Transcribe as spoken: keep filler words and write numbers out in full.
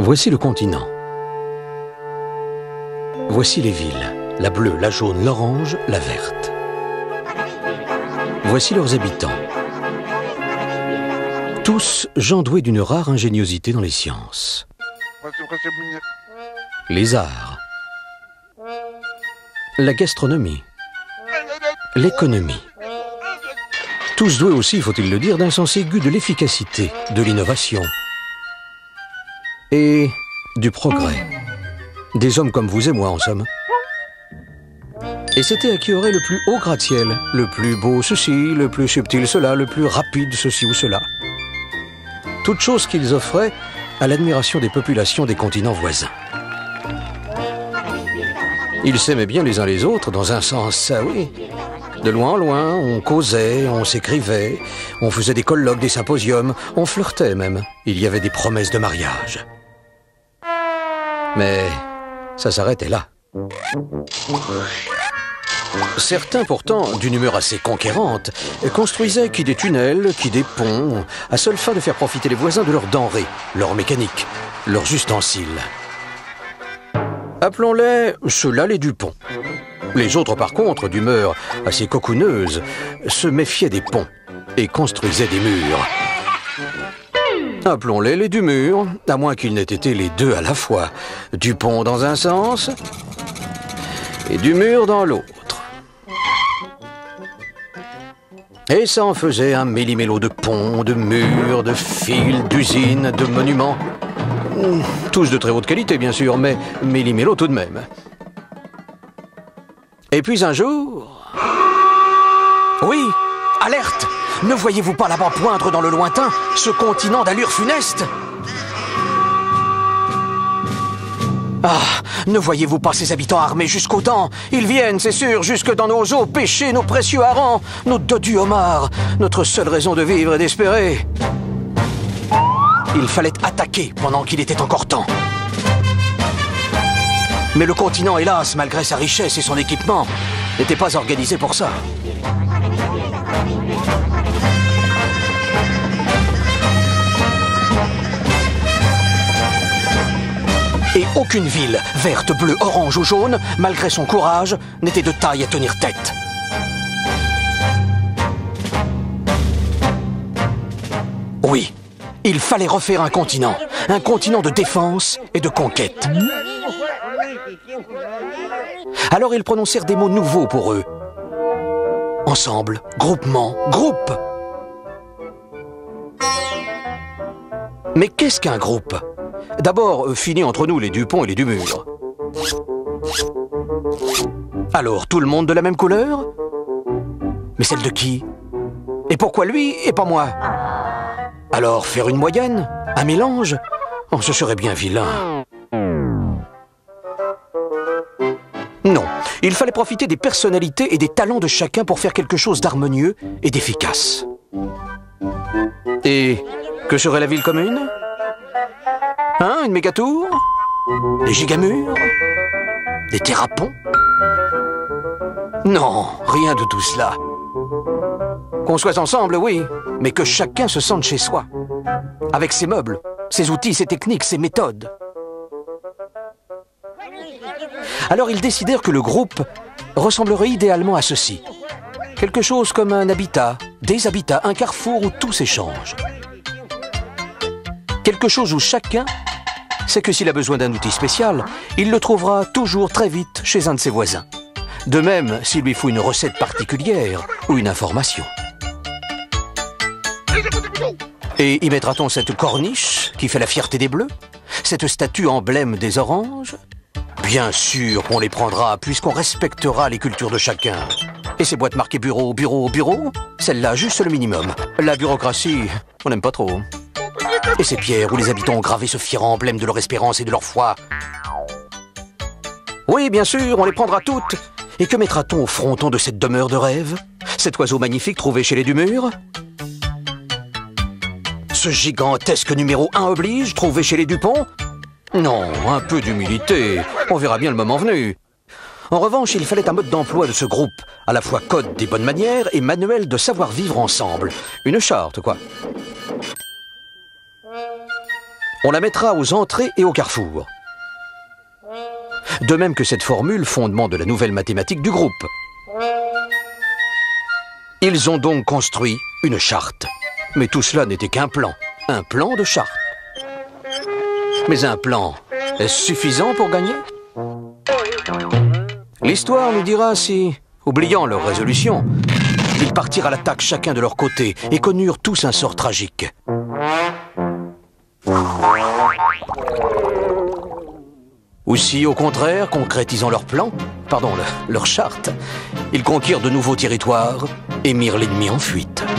Voici le continent. Voici les villes, la bleue, la jaune, l'orange, la verte. Voici leurs habitants. Tous gens doués d'une rare ingéniosité dans les sciences. Les arts. La gastronomie. L'économie. Tous doués aussi, faut-il le dire, d'un sens aigu de l'efficacité, de l'innovation et du progrès. Des hommes comme vous et moi, en somme. Et c'était à qui aurait le plus haut gratte-ciel, le plus beau ceci, le plus subtil cela, le plus rapide ceci ou cela. Toutes choses qu'ils offraient à l'admiration des populations des continents voisins. Ils s'aimaient bien les uns les autres, dans un sens, ah oui. De loin en loin, on causait, on s'écrivait, on faisait des colloques, des symposiums, on flirtait même. Il y avait des promesses de mariage. Mais ça s'arrêtait là. Certains, pourtant, d'une humeur assez conquérante, construisaient qui des tunnels, qui des ponts, à seule fin de faire profiter les voisins de leurs denrées, leur mécanique, leurs ustensiles. Appelons-les ceux-là les Dupont. Les autres, par contre, d'humeur assez cocooneuse, se méfiaient des ponts et construisaient des murs. Appelons-les les Dumur, à moins qu'ils n'aient été les deux à la fois. Dupont dans un sens et Dumur dans l'autre. Et ça en faisait un méli-mélo de ponts, de murs, de fils, d'usines, de monuments. Tous de très haute qualité, bien sûr, mais méli-mélo tout de même. Et puis un jour... Oui, alerte! Ne voyez-vous pas là-bas poindre dans le lointain ce continent d'allure funeste? Ah, ne voyez-vous pas ces habitants armés jusqu'aux dents? Ils viennent, c'est sûr, jusque dans nos eaux pêcher nos précieux harengs, nos dodus homards, notre seule raison de vivre et d'espérer. Il fallait attaquer pendant qu'il était encore temps. Mais le continent, hélas, malgré sa richesse et son équipement, n'était pas organisé pour ça. Et aucune ville, verte, bleue, orange ou jaune, malgré son courage, n'était de taille à tenir tête. Oui, il fallait refaire un continent, un continent de défense et de conquête. Alors ils prononcèrent des mots nouveaux pour eux. Ensemble, groupement, groupe. Mais qu'est-ce qu'un groupe? D'abord, fini entre nous les Dupont et les Dumur. Alors, tout le monde de la même couleur? Mais celle de qui? Et pourquoi lui et pas moi? Alors, faire une moyenne? Un mélange? Oh, ce serait bien vilain. Non, il fallait profiter des personnalités et des talents de chacun pour faire quelque chose d'harmonieux et d'efficace. Et que serait la ville commune? Hein, une méga-tour? Des gigamures? Des terrapons? Non, rien de tout cela. Qu'on soit ensemble, oui, mais que chacun se sente chez soi. Avec ses meubles, ses outils, ses techniques, ses méthodes. Alors ils décidèrent que le groupe ressemblerait idéalement à ceci. Quelque chose comme un habitat, des habitats, un carrefour où tout s'échange. Quelque chose où chacun sait que s'il a besoin d'un outil spécial, il le trouvera toujours très vite chez un de ses voisins. De même, s'il lui faut une recette particulière ou une information. Et y mettra-t-on cette corniche qui fait la fierté des Bleus? Cette statue emblème des Oranges? Bien sûr qu'on les prendra, puisqu'on respectera les cultures de chacun. Et ces boîtes marquées bureau, bureau, bureau? Celle-là, juste le minimum. La bureaucratie, on n'aime pas trop. Et ces pierres où les habitants ont gravé ce fier emblème de leur espérance et de leur foi? Oui, bien sûr, on les prendra toutes. Et que mettra-t-on au fronton de cette demeure de rêve? Cet oiseau magnifique trouvé chez les Dumur? Ce gigantesque numéro un oblige trouvé chez les Dupont? Non, un peu d'humilité. On verra bien le moment venu. En revanche, il fallait un mode d'emploi de ce groupe, à la fois code des bonnes manières et manuel de savoir-vivre ensemble. Une charte, quoi. On la mettra aux entrées et au carrefour. De même que cette formule, fondement de la nouvelle mathématique du groupe. Ils ont donc construit une charte. Mais tout cela n'était qu'un plan. Un plan de charte. Mais un plan, est-ce suffisant pour gagner? L'histoire nous dira si, oubliant leur résolution, ils partirent à l'attaque chacun de leur côté et connurent tous un sort tragique. Ou si, au contraire, concrétisant leur plan, pardon, le, leur charte, ils conquirent de nouveaux territoires et mirent l'ennemi en fuite.